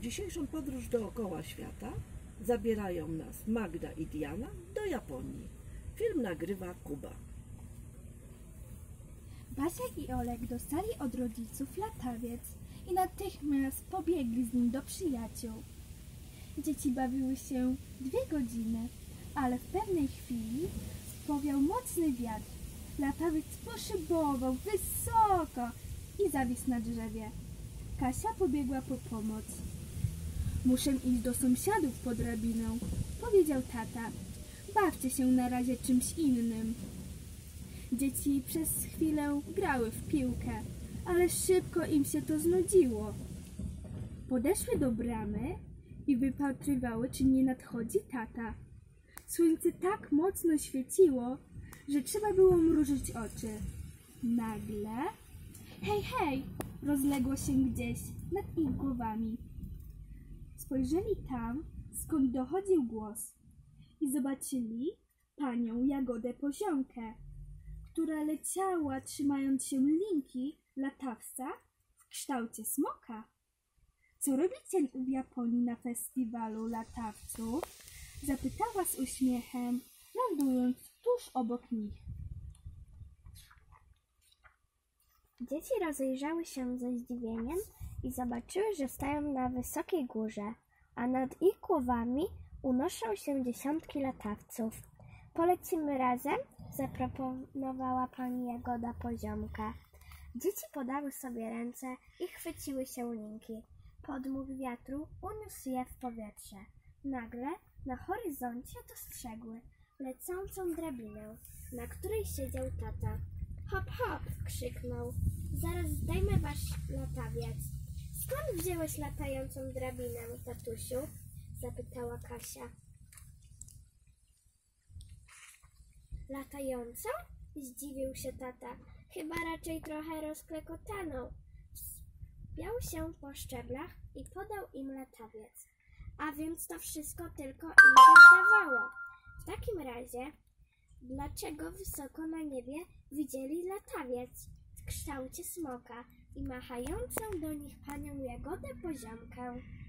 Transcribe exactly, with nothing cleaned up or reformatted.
dzisiejszą podróż dookoła świata zabierają nas Magda i Diana do Japonii. Film nagrywa Kuba. Basia i Olek dostali od rodziców latawiec i natychmiast pobiegli z nim do przyjaciół. Dzieci bawiły się dwie godziny, ale w pewnej chwili powiał mocny wiatr. Latawiec poszybował wysoko i zawisł na drzewie. Kasia pobiegła po pomoc. Muszę iść do sąsiadów po drabinę, powiedział tata. Bawcie się na razie czymś innym. Dzieci przez chwilę grały w piłkę, ale szybko im się to znudziło. Podeszły do bramy i wypatrywały, czy nie nadchodzi tata. Słońce tak mocno świeciło, że trzeba było mrużyć oczy. Nagle, hej, hej, rozległo się gdzieś nad ich głowami. Spojrzeli tam, skąd dochodził głos i zobaczyli panią Jagodę Poziomkę, która leciała, trzymając się linki latawca w kształcie smoka. Co robicie w Japonii na festiwalu latawców? Zapytała z uśmiechem, lądując tuż obok nich. Dzieci rozejrzały się ze zdziwieniem i zobaczyły, że stoją na wysokiej górze, a nad ich głowami unoszą się dziesiątki latawców. Polecimy razem? Zaproponowała pani Jagoda Poziomka. Dzieci podały sobie ręce i chwyciły się linki. Podmuch wiatru uniósł je w powietrze. Nagle na horyzoncie dostrzegły lecącą drabinę, na której siedział tata. Hop, hop! Krzyknął. Zaraz zdejmę wasz latawiec. Skąd wziąłeś latającą drabinę, tatusiu? Zapytała Kasia. Latającą? Zdziwił się tata. Chyba raczej trochę rozklekotano. Wspiął się po szczeblach i podał im latawiec. A więc to wszystko tylko im się zdawało. W takim razie, dlaczego wysoko na niebie widzieli latawiec w kształcie smoka i machającą do nich panią Jagodę Poziomkę?